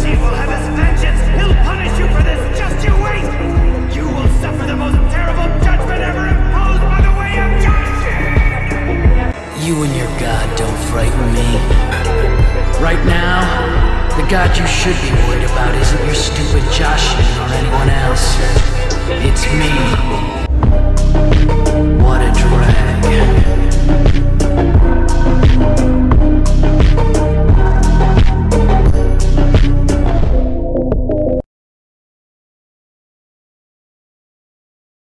chief will have his vengeance! He'll punish you for this! Just you wait! You will suffer the most terrible judgment ever imposed by the way of justice! You and your god don't frighten me. Right now, the god you should be worried about isn't your stupid Joshin or anyone else. It's me.